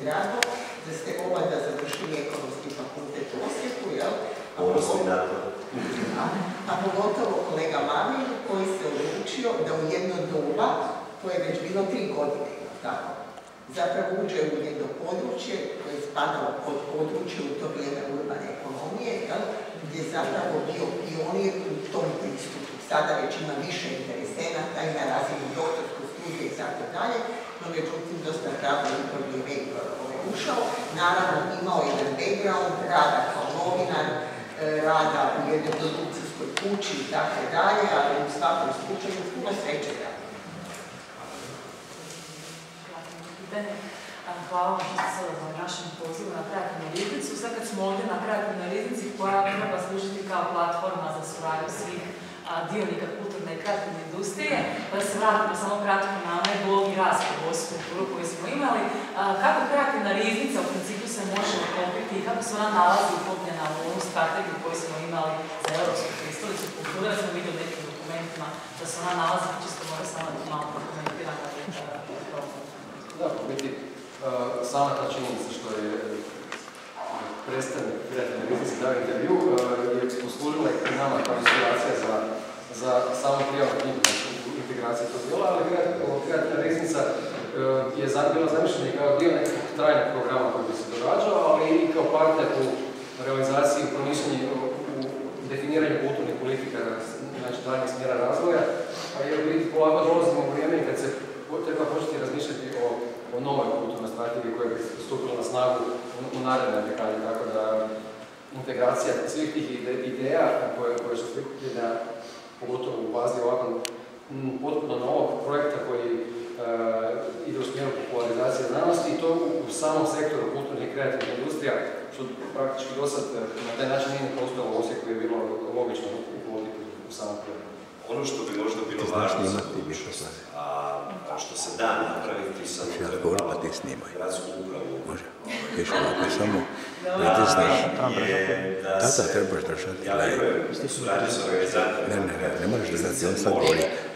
drago da ste da završili ekonomski fakultet u Osijeku, jel? A pogotovo kolega Marin koji se odlučio da u jedno doba, to je već bilo 3 godine, tako, zapravo uđe u jedno područje koje je spadalo pod područje u to vrijeme urbane ekonomije, jel? Gdje je zapravo bio pionir u tom pristupu. Sada već ima više interesenata i na razinu doktorskog studija i tako dalje, no međutim dosta hrabro u to vrijeme ušao. Naravno imao jedan background rada kao novinar, rada u jednoj produkcijskoj kući i tako dalje, ali u svakom slučaju puno sreće da. Hvala vam što ste se odazvali našem pozivu na kreativnu riznicu. Sad kad smo ovdje na kreativnoj riznici koja treba služiti kao platforma za suradnju svih dionika kulturne i kreativne industrije, da se vratimo samo kratko na onaj blog i raspravu o kulturu koju smo imali. Kako kreativna riznica u principu se može uklopiti i kako se ona nalazi uklopljena u ovu strategiju koju smo imali za Europsku prestolicu kulture, da smo vidjeli u nekim dokumentima da se ona nalazi, čisto možda samo malo prokomentirati. Da, u biti, sama ta činjenica što je predstavnik kreativne riznice dao intervju je poslužila i nama kao inspiracija za samo prijavu knjigu u integraciji tog djela, ali kreativna riznica je bila zamišljena kao dio nekog trajnog programa koji bi se događao, ali i kao partner u realizaciji, u promišljenju, u definiranju kulturnih politika, znači daljnjeg smjera razvoja, a jer vidite polako dolazimo u vrijeme kad se treba početi razmišljati o novoj kulturnoj strategiji koja bi stupila na snagu u narednoj dekadi, tako da integracija svih tih ideja koje su prikupljene, pogotovo u bazi ovako potpuno novog projekta koji ide u smjeru popularizacije znanosti i to u samom sektoru kulturnih i kreativnih industrija, što praktički do sad na taj način nije postojalo u Osijeku je bilo logično uvoditi u samom projektu. Ono što bi možda bilo važno za budućnost, a što se da napraviti sa gradsku upravu, Viš ovako samo pritisneš. je da se, ja vjerujem, suradnje s organizatorima, ne možeš držati, on sad govori.